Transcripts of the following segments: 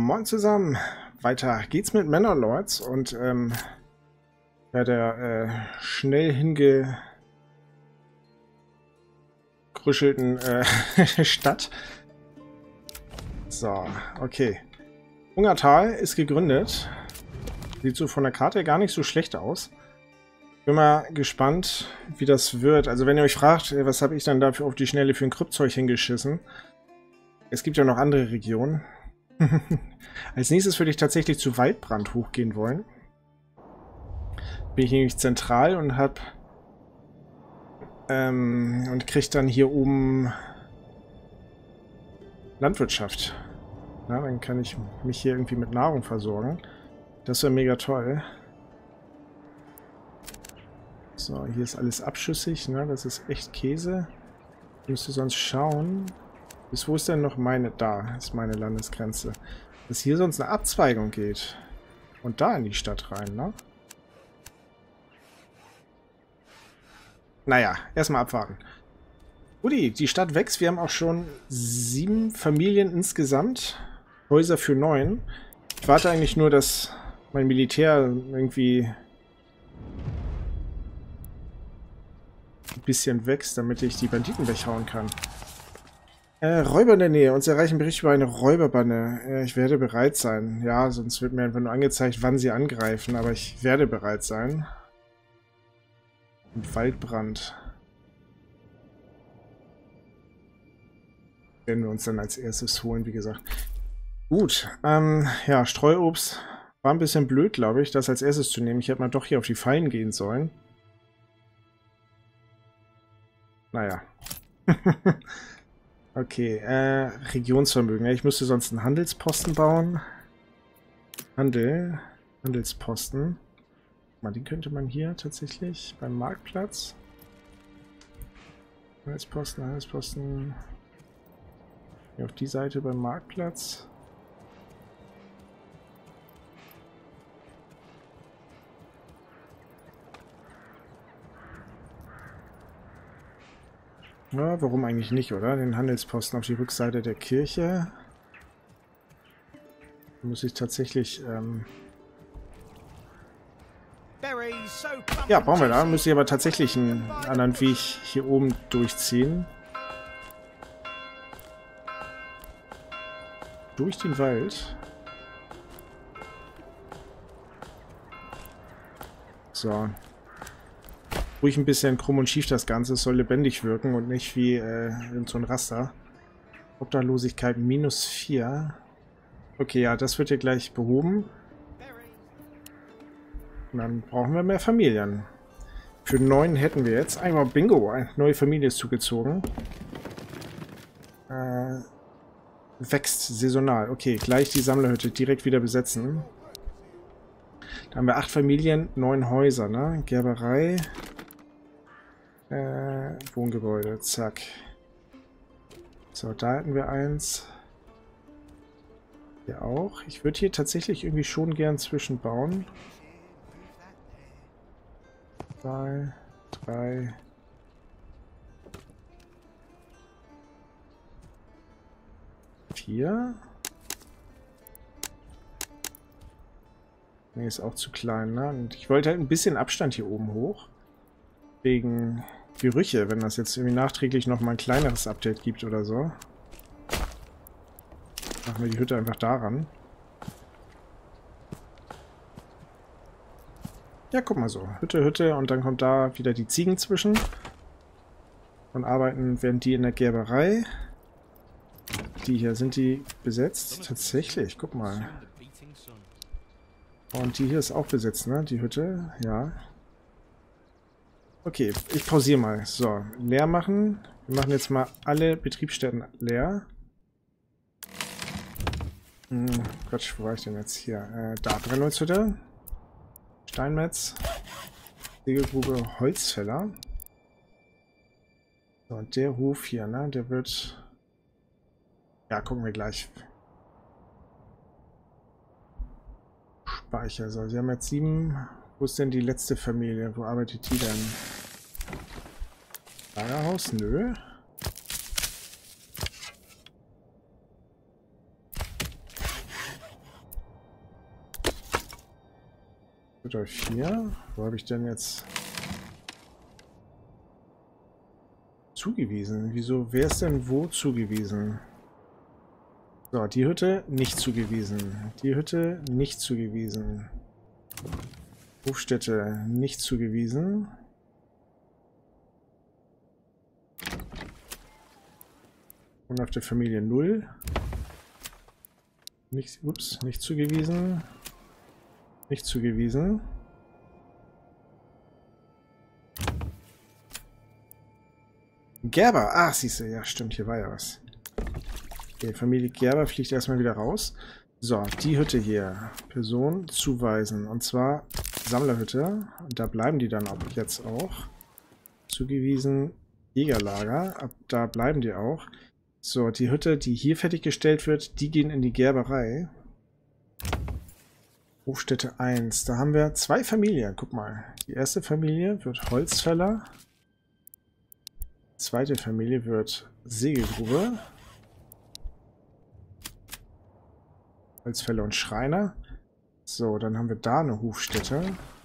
moin zusammen. Weiter geht's mit Manor Lords und bei der schnell hingekruschelten Stadt. So, okay. Ungartal ist gegründet. Sieht so von der Karte gar nicht so schlecht aus. Bin mal gespannt, wie das wird. Also wenn ihr euch fragt, was habe ich dann dafür auf die Schnelle für ein Kryptzeug hingeschissen? Es gibt ja noch andere Regionen. Als nächstes würde ich tatsächlich zu Waldbrand hochgehen wollen. Bin ich nämlich zentral und habe und kriege dann hier oben Landwirtschaft. Na, dann kann ich mich hier irgendwie mit Nahrung versorgen. Das wäre mega toll. So, hier ist alles abschüssig, ne? Das ist echt Käse. Ich müsste sonst schauen. Bis wo ist denn noch meine? Da ist meine Landesgrenze. Dass hier sonst eine Abzweigung geht. Und da in die Stadt rein, ne? Naja, erstmal abwarten. Udi, die Stadt wächst. Wir haben auch schon 7 Familien insgesamt. Häuser für 9. Ich warte eigentlich nur, dass mein Militär irgendwie ein bisschen wächst, damit ich die Banditen weghauen kann. Räuber in der Nähe. Uns erreichen Berichte über eine Räuberbanne. Ich werde bereit sein. Ja, sonst wird mir einfach nur angezeigt, wann sie angreifen. Aber ich werde bereit sein. Und Waldbrand. Werden wir uns dann als erstes holen, wie gesagt. Gut. Ja, Streuobst war ein bisschen blöd, glaube ich, das als erstes zu nehmen. Ich hätte mal doch hier auf die Fallen gehen sollen. Naja. Okay, Regionsvermögen. Ja, ich müsste sonst einen Handelsposten bauen. Handelsposten. Mal, den könnte man hier tatsächlich beim Marktplatz. Handelsposten. Hier auf die Seite beim Marktplatz. Ja, warum eigentlich nicht, oder? Den Handelsposten auf die Rückseite der Kirche. Da muss ich tatsächlich, ja, brauchen wir da. Müsste ich aber tatsächlich einen anderen Weg hier oben durchziehen. Durch den Wald. So. Ruhig ein bisschen krumm und schief das Ganze. Es soll lebendig wirken und nicht wie so ein Raster. Obdachlosigkeit -4. Okay, ja, das wird hier gleich behoben. Und dann brauchen wir mehr Familien. Für 9 hätten wir jetzt. Einmal Bingo, eine neue Familie ist zugezogen. Wächst saisonal. Okay, gleich die Sammlerhütte direkt wieder besetzen. Da haben wir 8 Familien, 9 Häuser, ne? Gerberei. Wohngebäude, zack. So, da hätten wir eins. Hier auch. Ich würde hier tatsächlich irgendwie schon gern zwischenbauen. 2, 3. Hier. Nee, ist auch zu klein, ne? Und ich wollte halt ein bisschen Abstand hier oben hoch. Wegen Gerüche, wenn das jetzt irgendwie nachträglich nochmal ein kleineres Update gibt oder so. Machen wir die Hütte einfach daran. Ja, guck mal so. Hütte und dann kommt da wieder die Ziegen zwischen. Und werden die in der Gerberei. Die hier, sind die besetzt? Tatsächlich, guck mal. Und die hier ist auch besetzt, ne? Die Hütte, ja. Okay, ich pausiere mal. So, leer machen. Wir machen jetzt mal alle Betriebsstätten leer. Quatsch, wo war ich denn jetzt hier? Da, Brennholzhütte. Steinmetz. Segelgrube, Holzfäller. So, und der Hof hier, ne? Der wird... Ja, gucken wir gleich. Speicher. So, sie haben jetzt 7. Wo ist denn die letzte Familie? Wo arbeitet die denn? Lagerhaus? Nö. Rudolf 4. Wo habe ich denn jetzt zugewiesen? Wieso? Wer ist denn wo zugewiesen? So, die Hütte nicht zugewiesen. Die Hütte nicht zugewiesen. Hofstätte nicht zugewiesen. Und auf der Familie 0. Nicht, ups, nicht zugewiesen. Nicht zugewiesen. Gerber. Ah, siehst du, ja stimmt, hier war ja was. Okay, Familie Gerber fliegt erstmal wieder raus. So, die Hütte hier. Person zuweisen. Und zwar Sammlerhütte. Und da bleiben die dann auch jetzt auch. Zugewiesen Jägerlager. Ab da bleiben die auch. So, die Hütte, die hier fertiggestellt wird, die gehen in die Gerberei. Hofstätte 1. Da haben wir 2 Familien. Guck mal. Die erste Familie wird Holzfäller. Die zweite Familie wird Segelgrube. Holzfäller und Schreiner. So, dann haben wir da eine Hofstätte.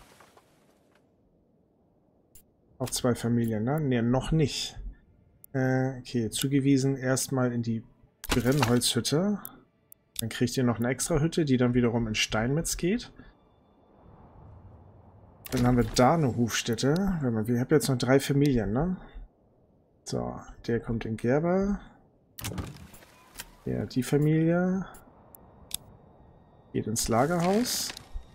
Auch 2 Familien, ne? Ne, noch nicht. Okay, zugewiesen erstmal in die Brennholzhütte. Dann kriegt ihr noch eine extra Hütte, die dann wiederum in Steinmetz geht. Dann haben wir da eine Hofstätte. Wir haben jetzt noch 3 Familien, ne? So, der kommt in Gerber. Ja, die Familie geht ins Lagerhaus.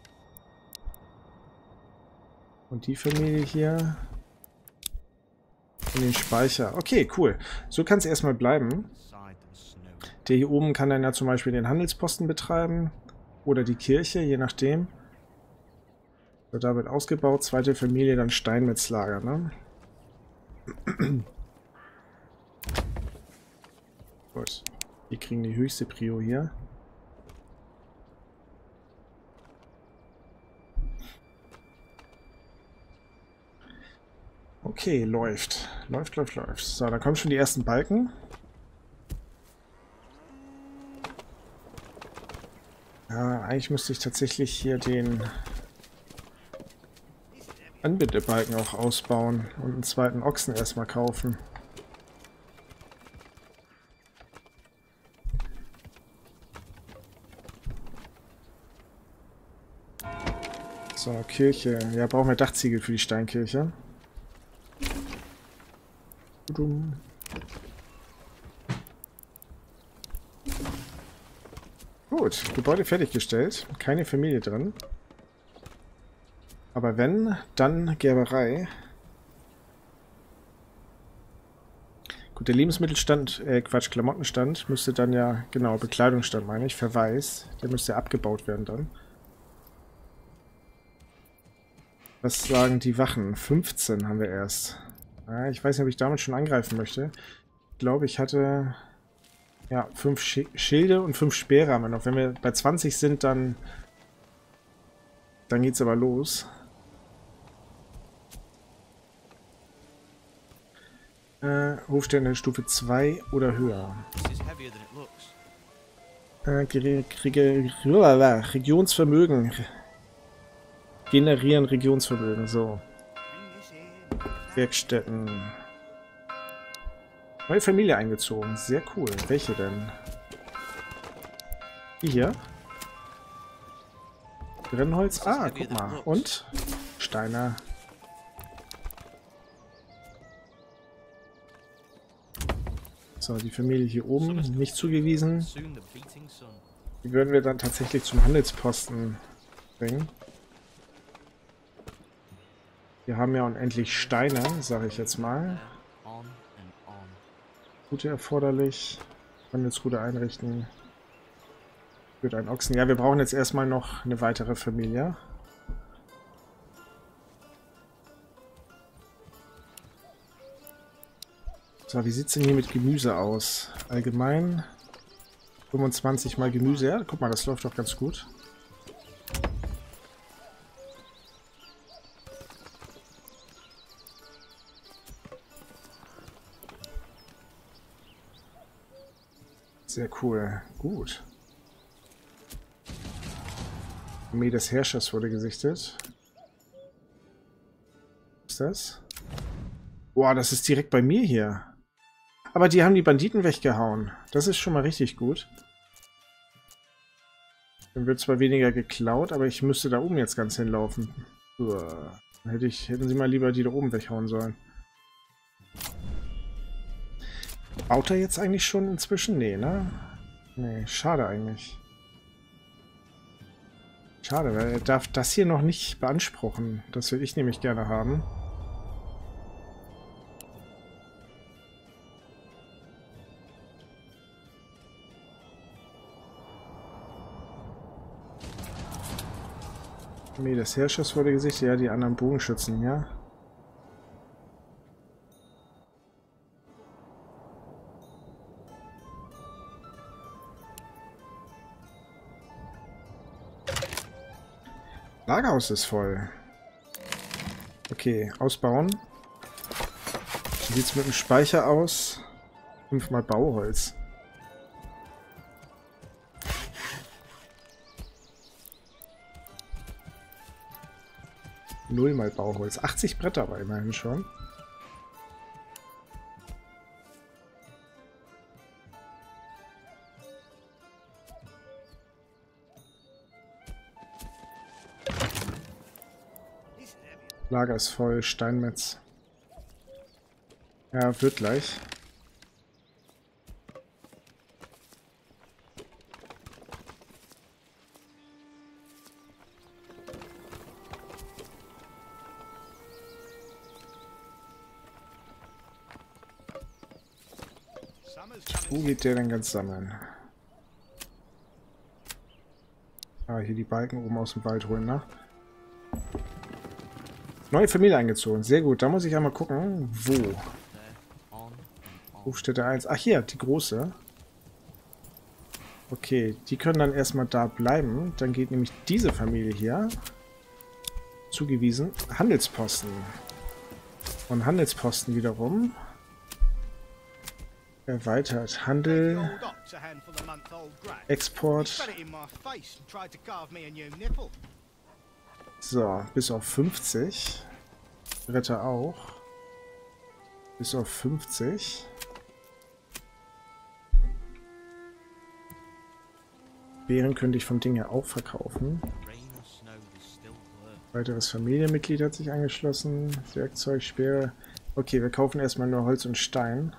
Und die Familie hier in den Speicher. Okay, cool. So kann es erstmal bleiben. Der hier oben kann dann ja zum Beispiel den Handelsposten betreiben. Oder die Kirche, je nachdem. So, da wird ausgebaut. Zweite Familie, dann Steinmetzlager, ne? Gut. Die kriegen die höchste Prio hier. Okay, läuft. Läuft. So, da kommen schon die ersten Balken. Ja, eigentlich müsste ich tatsächlich hier den Anbindebalken auch ausbauen und einen zweiten Ochsen erstmal kaufen. So, Kirche. Ja, brauchen wir Dachziegel für die Steinkirche. Gut, Gebäude fertiggestellt. Keine Familie drin. Aber wenn, dann Gerberei. Gut, der Lebensmittelstand, Quatsch, Klamottenstand müsste dann ja, genau, Bekleidungsstand meine ich, Verweis. Der müsste ja abgebaut werden dann. Was sagen die Wachen? 15 haben wir erst. Ja, ich weiß nicht, ob ich damit schon angreifen möchte. Ich glaube, ich hatte ja 5 Schilde und 5 Speere haben wir noch. Wenn wir bei 20 sind, dann geht's aber los. Hofstände Stufe 2 oder höher. Regionsvermögen. Generieren Regionsvermögen, so. Werkstätten. Neue Familie eingezogen, sehr cool. Welche denn? Die hier? Brennholz? Ah, guck mal. Und? Steiner. So, die Familie hier oben, nicht zugewiesen. Die würden wir dann tatsächlich zum Handelsposten bringen. Wir haben ja unendlich Steine, sage ich jetzt mal. Route erforderlich. Handelsroute einrichten. Wird ein Ochsen. Ja, wir brauchen jetzt erstmal noch eine weitere Familie. So, wie sieht es denn hier mit Gemüse aus? Allgemein 25 mal Gemüse. Ja, guck mal, das läuft doch ganz gut. Sehr cool. Gut. Armee des Herrschers wurde gesichtet. ist das? Boah, das ist direkt bei mir hier. Aber die haben die Banditen weggehauen. Das ist schon mal richtig gut. Dann wird zwar weniger geklaut, aber ich müsste da oben jetzt ganz hinlaufen. Uah. Dann hätten sie mal lieber die da oben weghauen sollen. Baut er jetzt eigentlich schon inzwischen? Nee, ne? Nee, schade eigentlich. Schade, weil er darf das hier noch nicht beanspruchen. Das würde ich nämlich gerne haben. Armee des Herrschers wurde gesichtet. Ja, die anderen Bogenschützen, ja. Lagerhaus ist voll. Okay, ausbauen. Wie sieht es mit dem Speicher aus? 5 mal Bauholz. Null mal Bauholz. 80 Bretter aber immerhin schon. Lager ist voll, Steinmetz. Ja, wird gleich. Wo geht der denn ganz sammeln? Ah, hier die Balken oben aus dem Wald holen, ne? Neue Familie eingezogen. Sehr gut. Da muss ich einmal gucken, wo. Hofstätte 1. Ach, hier, die große. Okay, die können dann erstmal da bleiben. Dann geht nämlich diese Familie hier. Zugewiesen. Handelsposten. Und Handelsposten wiederum. Erweitert. Handel. Export. So, bis auf 50. Retter auch. Bis auf 50. Beeren könnte ich vom Ding her auch verkaufen. Weiteres Familienmitglied hat sich angeschlossen. Werkzeug, Speere. Okay, wir kaufen erstmal nur Holz und Stein.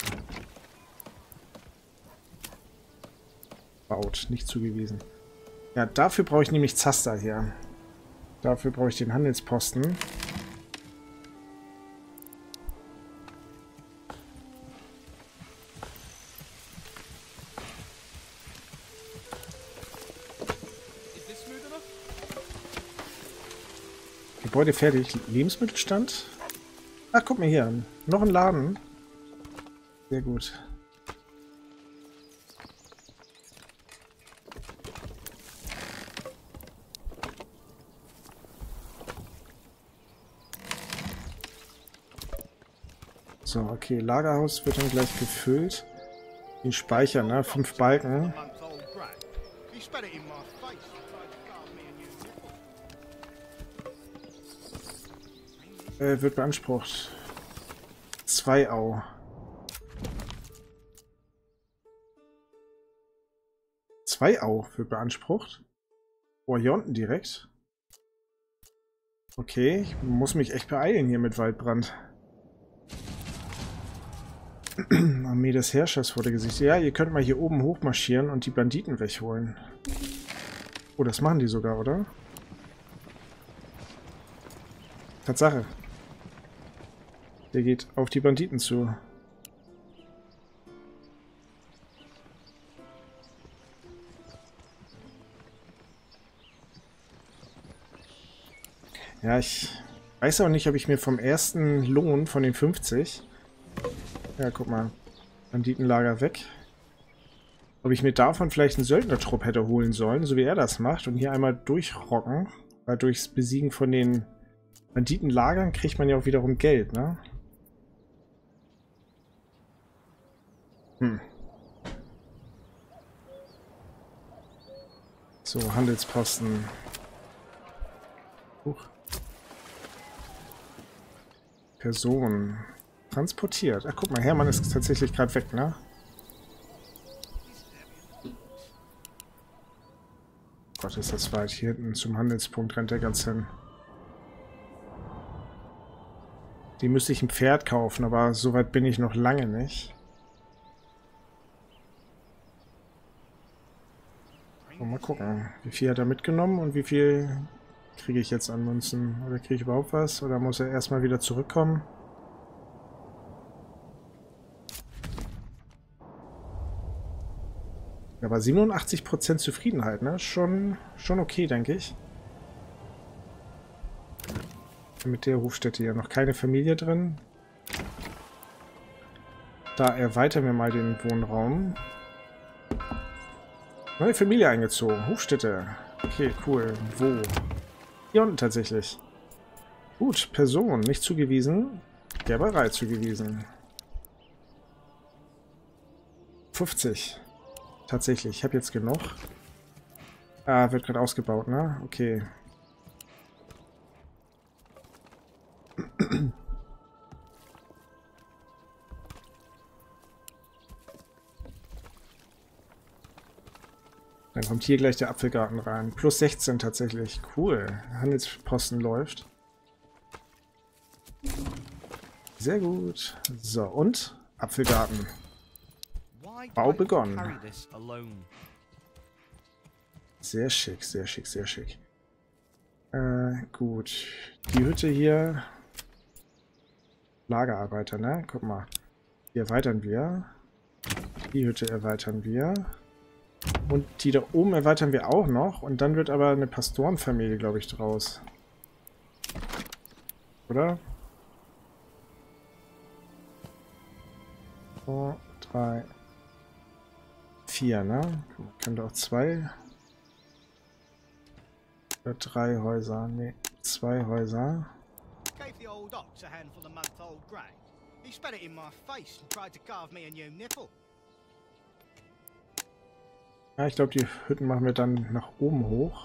Baut, nicht zugewiesen. Ja, dafür brauche ich nämlich Zaster hier. Dafür brauche ich den Handelsposten. Gebäude fertig. Lebensmittelstand? Ach, guck mal hier. Noch ein Laden. Sehr gut. So, okay, Lagerhaus wird dann gleich gefüllt. Den Speicher, ne? 5 Balken. Wird beansprucht. 2 Au. 2 Au wird beansprucht. Oh, hier unten direkt. Okay, ich muss mich echt beeilen hier mit Waldbrand. Armee des Herrschers wurde gesichtet. Ja, ihr könnt mal hier oben hochmarschieren und die Banditen wegholen. Oh, das machen die sogar, oder? Tatsache. Der geht auf die Banditen zu. Ja, ich weiß auch nicht, ob ich mir vom ersten Lohn von den 50... Ja, guck mal. Banditenlager weg. Ob ich mir davon vielleicht einen Söldnertrupp hätte holen sollen, so wie er das macht, und hier einmal durchrocken. Weil durchs Besiegen von den Banditenlagern kriegt man ja auch wiederum Geld, ne? So, Handelsposten. Huch. Person. Transportiert. Ach, guck mal, Hermann ist tatsächlich gerade weg, ne? Gott, ist das weit. Hier hinten zum Handelspunkt rennt der ganz hin. Die müsste ich ein Pferd kaufen, aber so weit bin ich noch lange nicht. Mal gucken, wie viel hat er mitgenommen und wie viel kriege ich jetzt an Münzen? Oder kriege ich überhaupt was? Oder muss er erstmal wieder zurückkommen? Aber 87% Zufriedenheit, ne? Schon okay, denke ich. Mit der Hofstätte hier noch keine Familie drin. Da erweitern wir mal den Wohnraum. Neue Familie eingezogen. Hofstätte. Okay, cool. Wo? Hier unten tatsächlich. Gut, Person. Nicht zugewiesen. Gerberei zugewiesen. 50. Tatsächlich. Ich habe jetzt genug. Ah, wird gerade ausgebaut, ne? Okay. Dann kommt hier gleich der Apfelgarten rein. Plus 16 tatsächlich. Cool. Handelsposten läuft. Sehr gut. So, und Apfelgarten. Bau begonnen. Sehr schick, sehr schick, sehr schick. Gut. Die Hütte hier. Lagerarbeiter, ne? Guck mal. Die erweitern wir. Die Hütte erweitern wir. Und die da oben erweitern wir auch noch. Und dann wird aber eine Pastorenfamilie, glaube ich, draus. Oder? 2, 3, 4, ne? Könnte auch 2 oder 3 Häuser. Ne, 2 Häuser. Ja, ich glaube, die Hütten machen wir dann nach oben hoch.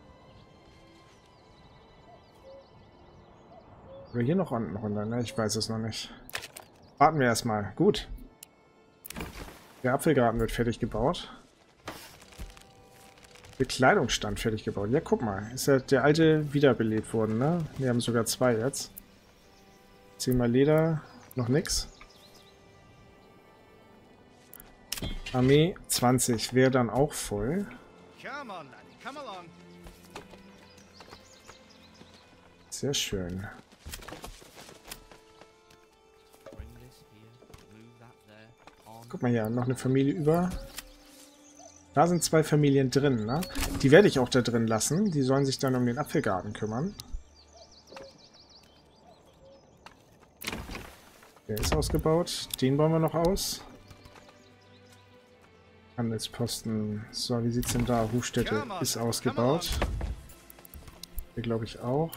Oder hier noch unten runter, ne? Ich weiß es noch nicht. Warten wir erstmal. Gut. Der Apfelgarten wird fertig gebaut. Bekleidungsstand fertig gebaut. Ja, guck mal. Ist ja der alte wiederbelebt worden, ne? Wir haben sogar 2 jetzt. 10 mal Leder. Noch nix. Armee 20 wäre dann auch voll. Sehr schön. Guck mal hier, noch eine Familie über. Da sind 2 Familien drin, ne? Die werde ich auch da drin lassen. Die sollen sich dann um den Apfelgarten kümmern. Der ist ausgebaut. Den bauen wir noch aus. Handelsposten. So, wie sieht's denn da? Hofstätte ist ausgebaut. Hier glaube ich auch.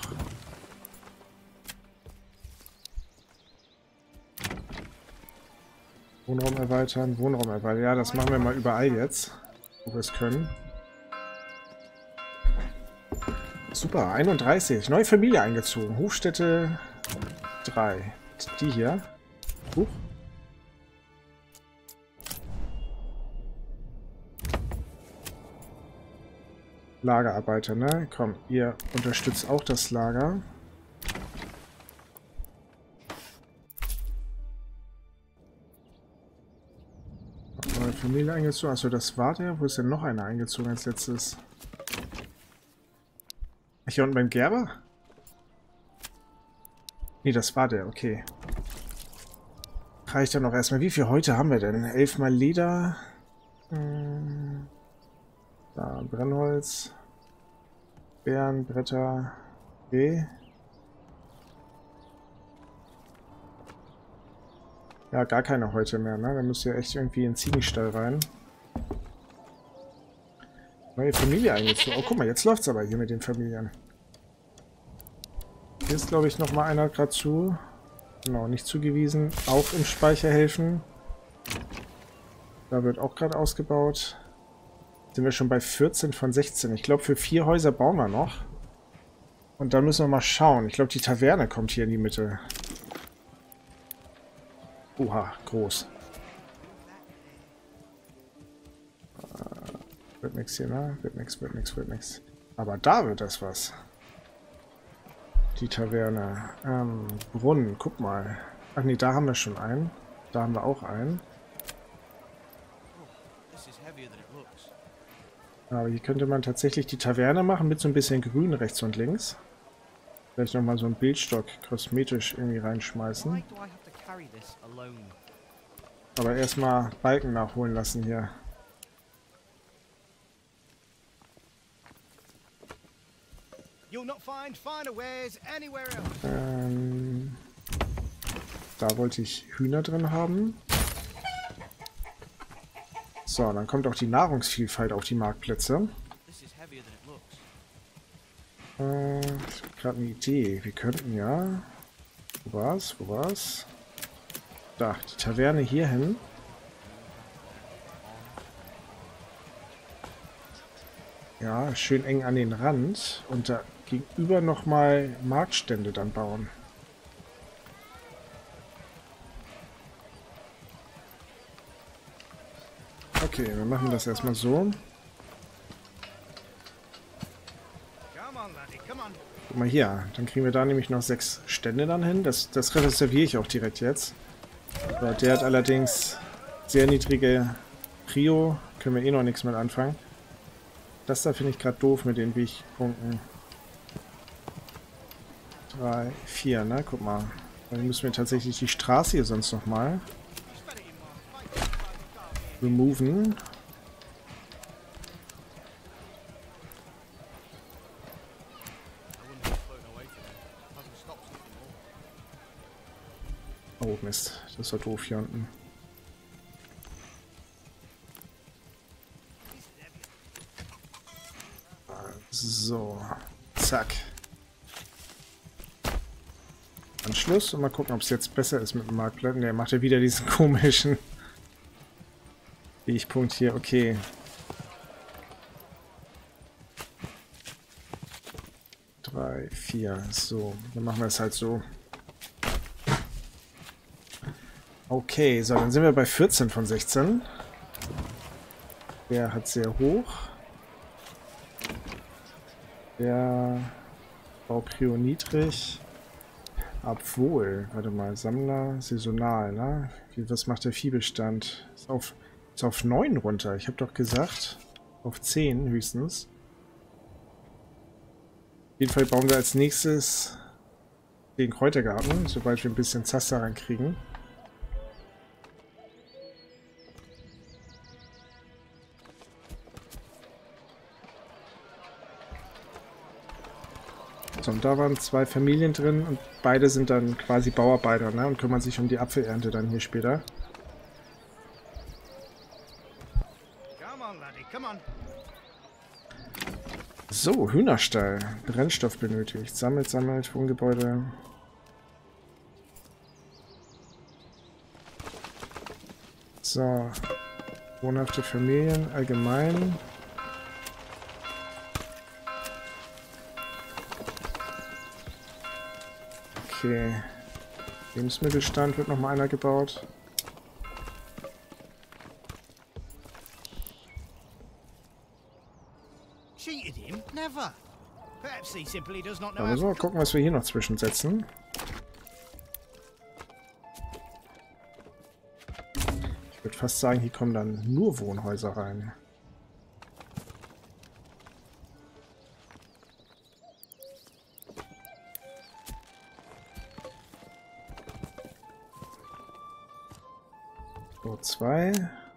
Wohnraum erweitern, Wohnraum erweitern. Ja, das machen wir mal überall jetzt, wo wir es können. Super, 31. Neue Familie eingezogen. Hofstätte 3. Die hier. Huch. Lagerarbeiter, ne? Komm, ihr unterstützt auch das Lager. Neue Familie eingezogen. Achso, das war der. Wo ist denn noch einer eingezogen als letztes? Ach, hier unten beim Gerber? Nee, das war der, okay. Reicht dann noch erstmal. Wie viel heute haben wir denn? 11 mal Leder. Da, Brennholz. Beeren, Bretter. Okay. Ja, gar keine heute mehr, ne? Da müsst ihr echt irgendwie in den Ziegenstall rein. Neue Familie eingezogen. Oh, guck mal, jetzt läuft's aber hier mit den Familien. Hier ist, glaube ich, noch mal einer gerade zu. Genau, nicht zugewiesen. Auch im Speicher helfen. Da wird auch gerade ausgebaut. Sind wir schon bei 14 von 16. Ich glaube, für 4 Häuser bauen wir noch. Und dann müssen wir mal schauen. Ich glaube, die Taverne kommt hier in die Mitte. Oha, groß. Wird nix hier, ne? Wird nix. Aber da wird das was. Die Taverne. Brunnen, guck mal. Ach nee, da haben wir schon einen. Da haben wir auch einen. Aber hier könnte man tatsächlich die Taverne machen mit so ein bisschen Grün rechts und links. Vielleicht nochmal so einen Bildstock kosmetisch irgendwie reinschmeißen. Aber erstmal Balken nachholen lassen hier. Da wollte ich Hühner drin haben. So, dann kommt auch die Nahrungsvielfalt auf die Marktplätze. Ich habe gerade eine Idee. Wir könnten ja... Wo war's? Da, die Taverne hier hin. Ja, schön eng an den Rand. Und da gegenüber nochmal Marktstände dann bauen. Okay, wir machen das erstmal so. Guck mal hier, dann kriegen wir da nämlich noch 6 Stände dann hin. Das reserviere ich auch direkt jetzt. So, der hat allerdings sehr niedrige Prio. Können wir eh noch nichts mit anfangen. Das da finde ich gerade doof mit den Wegpunkten. 3, 4, ne? Guck mal. Dann müssen wir tatsächlich die Straße hier sonst nochmal removen. Oh Mist, das war doof hier unten. So, zack. Anschluss und mal gucken, ob es jetzt besser ist mit dem Marktplatz. Der macht ja wieder diesen komischen Wegpunkt hier. Okay. Drei, 4. So, dann machen wir es halt so. Okay, so, dann sind wir bei 14 von 16. Der hat sehr hoch. Der Bauprio niedrig. Obwohl, warte mal, Sammler, saisonal, ne? Was macht der Viehbestand? Ist auf 9 runter. Ich habe doch gesagt, auf 10 höchstens. Auf jeden Fall bauen wir als nächstes den Kräutergarten, sobald wir ein bisschen Zaster reinkriegen. So, und da waren 2 Familien drin und beide sind dann quasi Bauarbeiter, ne? Und kümmern sich um die Apfelernte dann hier später. So, Hühnerstall. Brennstoff benötigt. Sammelt, Wohngebäude. So. Wohnhafte Familien allgemein. Okay. Lebensmittelstand wird nochmal einer gebaut. Da müssen wir mal gucken, was wir hier noch zwischensetzen. Ich würde fast sagen, hier kommen dann nur Wohnhäuser rein. So, 2.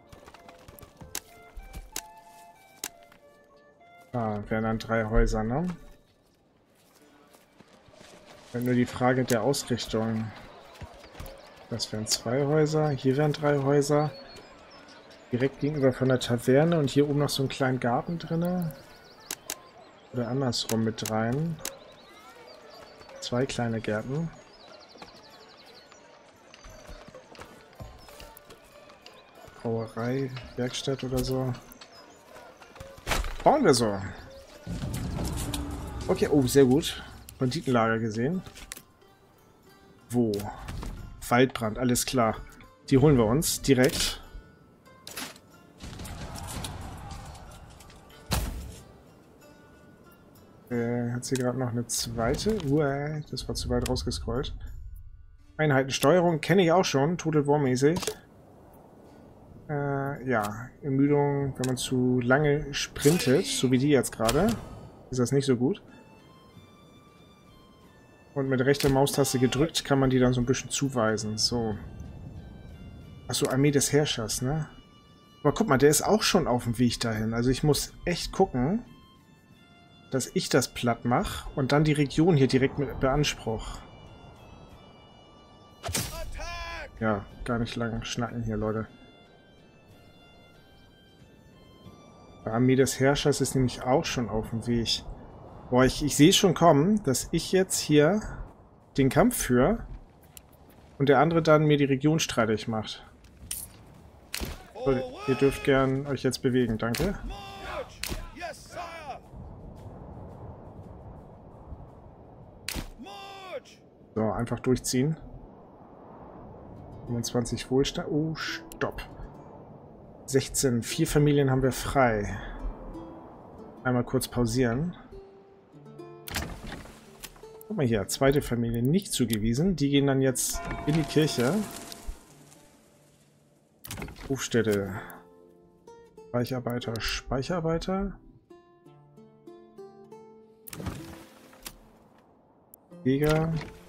Wären dann 3 Häuser, ne? Nur die Frage der Ausrichtung. Das wären 2 Häuser. Hier wären 3 Häuser. Direkt gegenüber von der Taverne und hier oben noch so einen kleinen Garten drin. Oder andersrum mit rein. 2 kleine Gärten. Brauerei, Werkstatt oder so. Bauen wir so. Okay, oh, sehr gut. Banditenlager gesehen. Wo? Waldbrand, alles klar. Die holen wir uns direkt. Hat sie gerade noch eine zweite? Das war zu weit rausgescrollt. Einheitensteuerung kenne ich auch schon, Total War-mäßig. Ja, Ermüdung, wenn man zu lange sprintet, so wie die jetzt gerade, ist das nicht so gut. Und mit rechter Maustaste gedrückt kann man die dann so ein bisschen zuweisen. So. Achso, Armee des Herrschers, ne? Aber guck mal, der ist auch schon auf dem Weg dahin. Also ich muss echt gucken, dass ich das platt mache und dann die Region hier direkt mit beanspruche. Ja, gar nicht lang schnacken hier, Leute. Die Armee des Herrschers ist nämlich auch schon auf dem Weg. Boah, ich sehe schon kommen, dass ich jetzt hier den Kampf führe und der andere dann mir die Region streitig macht. So, ihr dürft gern euch jetzt bewegen, danke. So, einfach durchziehen. 25 Wohlstand. Oh, stopp. 16. 4 Familien haben wir frei. Einmal kurz pausieren. Guck mal hier, zweite Familie nicht zugewiesen. Die gehen dann jetzt in die Kirche. Hofstätte. Speicherarbeiter, Speicherarbeiter. Jäger.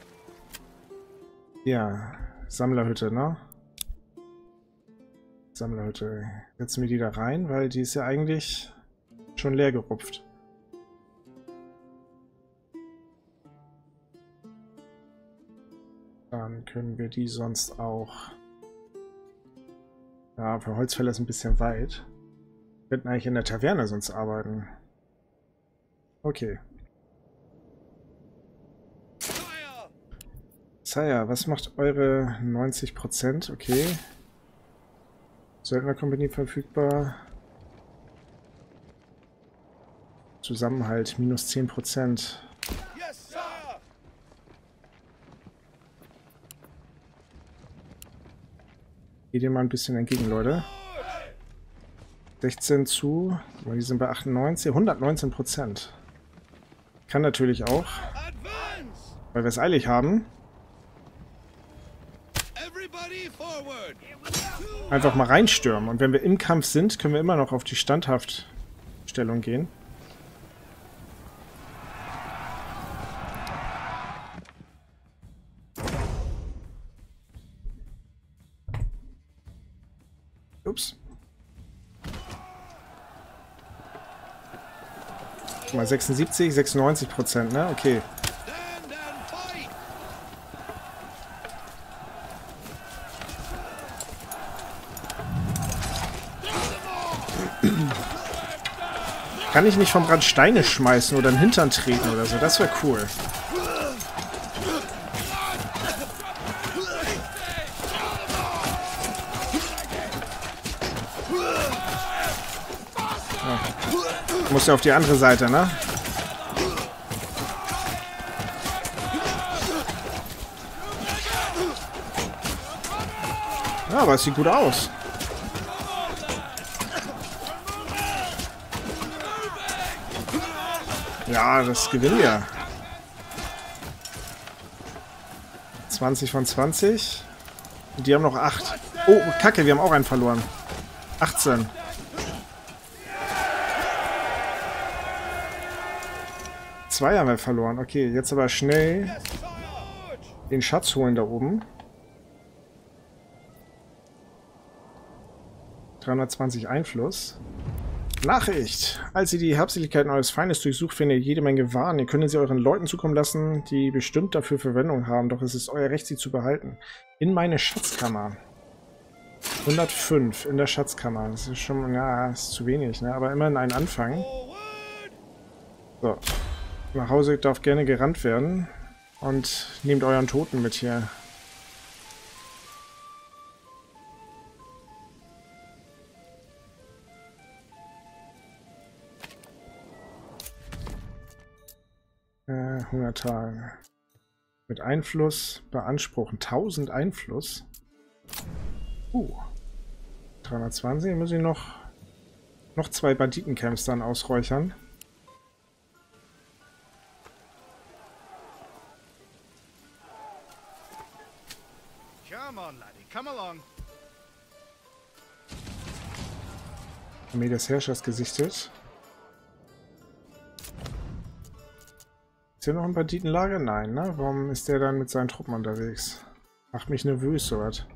Ja, Sammlerhütte, ne? Sammlerhütte. Setzen wir die da rein, weil die ist ja eigentlich schon leer gerupft. Dann können wir die sonst auch... Ja, für Holzfäller ist ein bisschen weit. Wir könnten eigentlich in der Taverne sonst arbeiten. Okay. Sire, was macht eure 90%? Okay. Söldnerkompanie verfügbar. Zusammenhalt, minus 10%. Geht ihr mal ein bisschen entgegen, Leute. 16 zu. Die sind bei 98. 119%. Kann natürlich auch, weil wir es eilig haben, einfach mal reinstürmen. Und wenn wir im Kampf sind, können wir immer noch auf die Standhaftstellung gehen. Ups. Guck mal, 76, 96%, ne? Okay. Kann ich nicht vom Rand Steine schmeißen oder in den Hintern treten oder so? Das wäre cool. Ja. Muss ja auf die andere Seite, ne? Ja, aber es sieht gut aus. Ja, das gewinnen wir. 20 von 20. Und die haben noch 8. Oh, Kacke, wir haben auch einen verloren. 18. Zwei haben wir verloren. Okay, jetzt aber schnell den Schatz holen da oben. 320 Einfluss. Nachricht! Als ihr die Habseligkeiten eures Feindes durchsucht, findet ihr jede Menge Waren. Ihr könnt sie euren Leuten zukommen lassen, die bestimmt dafür Verwendung haben, doch es ist euer Recht, sie zu behalten. In meine Schatzkammer. 105 in der Schatzkammer. Das ist schon, ja, ist zu wenig, ne? Aber immerhin ein Anfang. So. Nach Hause darf gerne gerannt werden. Und nehmt euren Toten mit hier. Hungertal. Mit Einfluss beanspruchen. 1000 Einfluss. 320. Muss ich noch 2 Banditencamps dann ausräuchern. Come on, laddie, come along. Armee des Herrschers gesichtet. Ist hier noch ein Banditenlager? Nein, ne? Warum ist der dann mit seinen Truppen unterwegs? Macht mich nervös, sowas.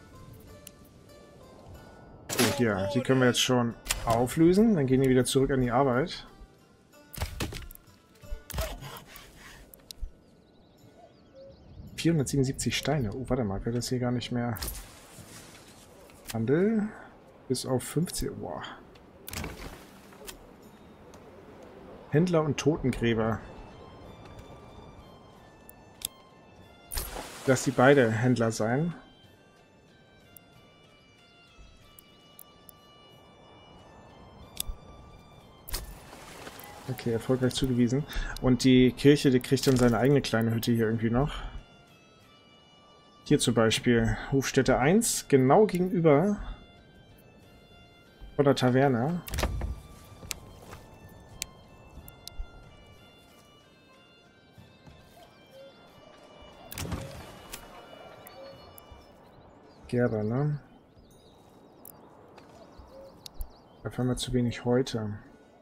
So, hier. Die können wir jetzt schon auflösen. Dann gehen die wieder zurück an die Arbeit. ...477 Steine. Oh, warte mal. Wird das hier gar nicht mehr... Handel... Bis auf 50... Boah. Händler und Totengräber. Lass die beide Händler sein. Okay, erfolgreich zugewiesen. Und die Kirche, die kriegt dann seine eigene kleine Hütte hier irgendwie noch. Hier zum Beispiel Hofstätte 1, genau gegenüber von der Taverne. Gerber, ne? Dafür haben wir zu wenig heute.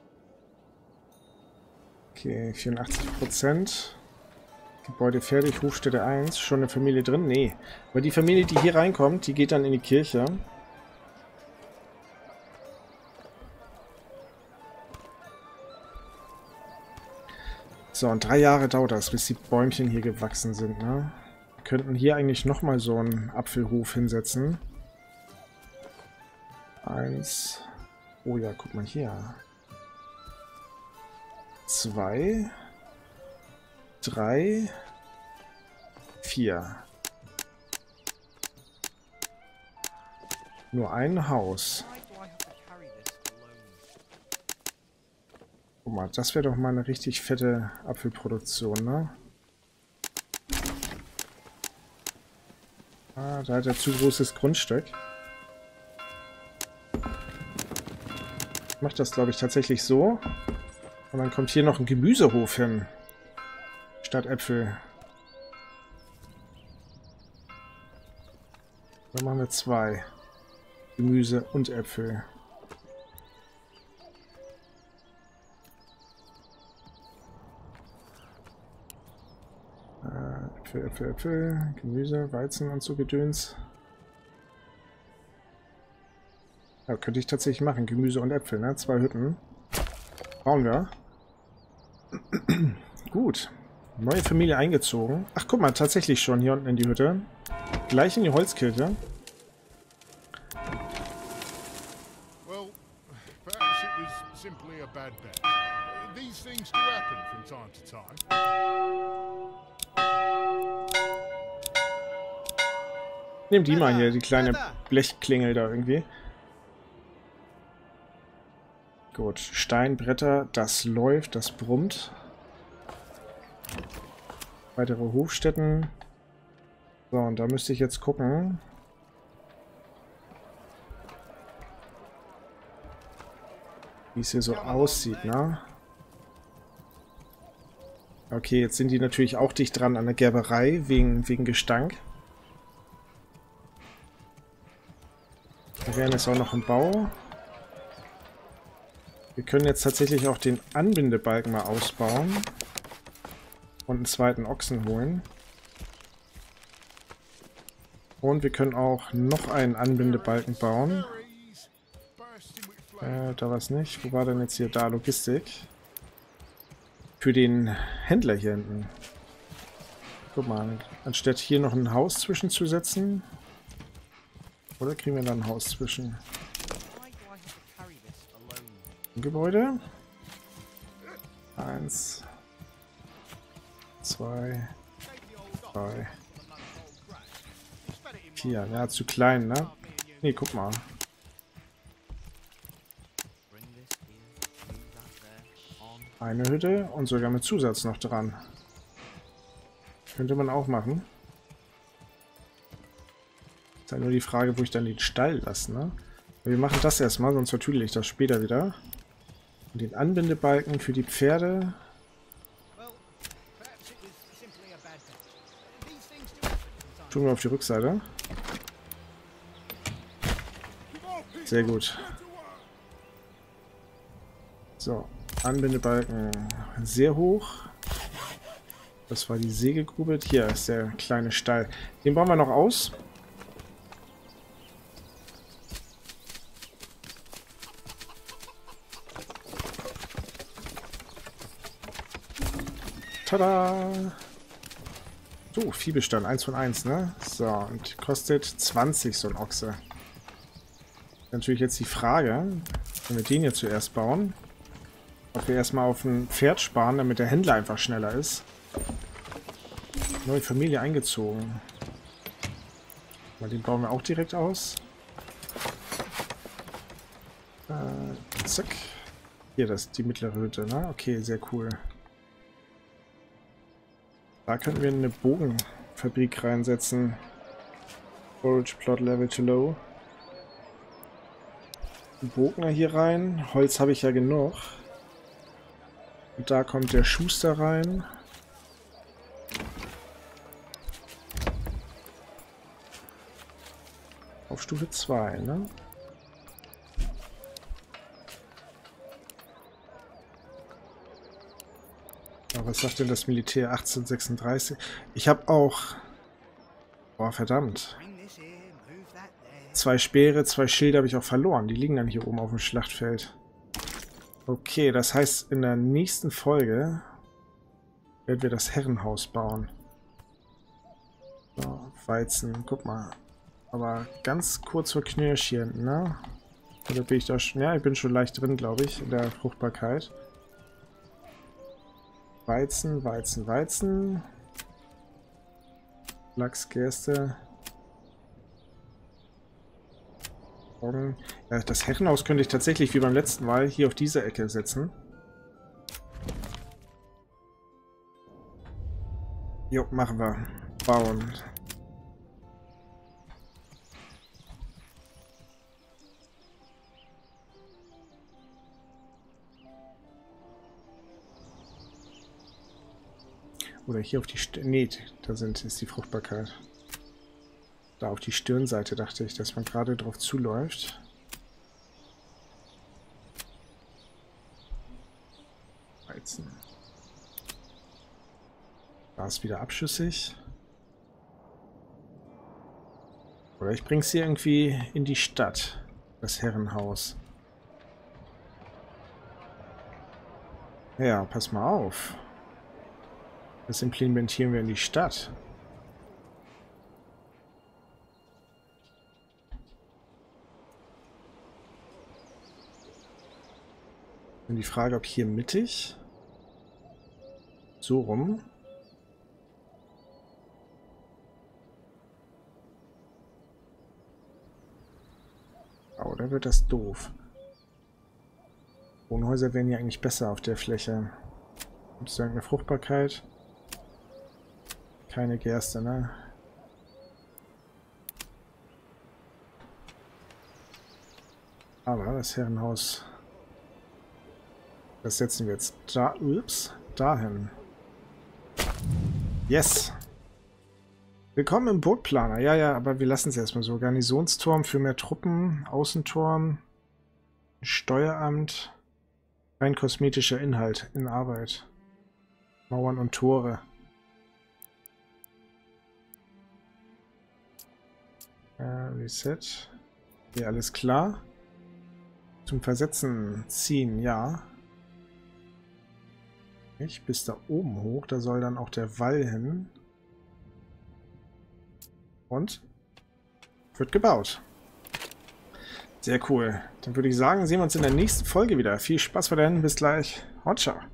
Okay, 84%. Gebäude fertig, Hofstätte 1. Schon eine Familie drin? Nee. Aber die Familie, die hier reinkommt, die geht dann in die Kirche. So, und 3 Jahre dauert das, bis die Bäumchen hier gewachsen sind, ne? Wir könnten hier eigentlich nochmal so einen Apfelhof hinsetzen. 1. Oh ja, guck mal hier. 2. 3. 4. Nur ein Haus. Guck mal, das wäre doch mal eine richtig fette Apfelproduktion, ne? Ah, da hat er zu großes Grundstück. Ich mache das, glaube ich, tatsächlich so. Und dann kommt hier noch ein Gemüsehof hin. Statt Äpfel. Dann machen wir 2. Gemüse und Äpfel. Äpfel, Gemüse, Weizen und so Gedöns. Ja, könnte ich tatsächlich machen. Gemüse und Äpfel, ne? 2 Hütten. Bauen wir. Gut. Neue Familie eingezogen. Ach, guck mal, tatsächlich schon hier unten in die Hütte. Gleich in die Holzkirche. Well, perhaps it was simply a bad bet. These things do happen from time to time. Nimm die mal hier, die kleine Blechklingel da irgendwie. Gut, Steinbretter, das läuft, das brummt. Weitere Hofstätten. So, und da müsste ich jetzt gucken. Wie es hier so aussieht, ne? Okay, jetzt sind die natürlich auch dicht dran an der Gerberei, wegen Gestank. Da wären jetzt auch noch im Bau. Wir können jetzt tatsächlich auch den Anbindebalken mal ausbauen. Und einen zweiten Ochsen holen. Und wir können auch noch einen Anbindebalken bauen. Da war es nicht. Wo war denn jetzt hier? Da, Logistik. Für den Händler hier hinten. Guck mal, anstatt hier noch ein Haus zwischenzusetzen. Oder kriegen wir da ein Haus zwischen? Ein Gebäude. 1, 2, 3, 4. Ja, zu klein, ne? Nee, guck mal. Eine Hütte und sogar mit Zusatz noch dran. Könnte man auch machen. Ist halt nur die Frage, wo ich dann den Stall lasse, ne? Wir machen das erstmal, sonst vertüdel ich das später wieder. Und den Anbindebalken für die Pferde. Tun wir auf die Rückseite. Sehr gut. So, Anbindebalken sehr hoch. Das war die Sägegrube. Hier ist der kleine Stall. Den bauen wir noch aus. Tada! So, Viehbestand, 1 von 1, ne? So, und kostet 20 so ein Ochse. Natürlich jetzt die Frage, wenn wir den hier zuerst bauen, ob wir erstmal auf ein Pferd sparen, damit der Händler einfach schneller ist. Neue Familie eingezogen. Mal den bauen wir auch direkt aus. Zack. Hier, das ist die mittlere Hütte, ne? Okay, sehr cool. Da könnten wir eine Bogenfabrik reinsetzen. Forage Plot Level too low. Bogner hier rein. Holz habe ich ja genug. Und da kommt der Schuster rein. Auf Stufe 2, ne? Aber was sagt denn das Militär? 1836. Ich habe auch... Boah, verdammt. 2 Speere, 2 Schilde habe ich auch verloren. Die liegen dann hier oben auf dem Schlachtfeld. Okay, das heißt, in der nächsten Folge werden wir das Herrenhaus bauen. So, Weizen, guck mal. Aber ganz kurz vor Knirsch hier hinten, ne? Oder bin ich da schon? Ja, ich bin schon leicht drin, glaube ich, in der Fruchtbarkeit. Weizen, Weizen, Weizen. Lachs, Gerste. Ja, das Herrenhaus könnte ich tatsächlich wie beim letzten Mal hier auf diese Ecke setzen. Jo, machen wir. Bauen. Oder hier auf die Stirn. Nee, da ist die Fruchtbarkeit. Da auf die Stirnseite dachte ich, dass man gerade drauf zuläuft. Weizen. Da ist wieder abschüssig. Oder ich bring's hier irgendwie in die Stadt. Das Herrenhaus. Ja, pass mal auf. Das implementieren wir in die Stadt. Und die Frage, ob hier mittig, so rum, oder wird das doof? Wohnhäuser wären ja eigentlich besser auf der Fläche. Gibt es irgendeine Fruchtbarkeit? Keine Gerste, ne? Aber das Herrenhaus, das setzen wir jetzt da, dahin. Yes! Willkommen im Burgplaner. Ja, ja, aber wir lassen es erstmal so. Garnisonsturm für mehr Truppen, Außenturm, Steueramt, rein kosmetischer Inhalt in Arbeit. Mauern und Tore. Reset. Hier alles klar. Zum Versetzen ziehen, ja. Nicht bis da oben hoch, da soll dann auch der Wall hin. Und wird gebaut. Sehr cool. Dann würde ich sagen, sehen wir uns in der nächsten Folge wieder. Viel Spaß weiterhin, bis gleich. Haut ciao.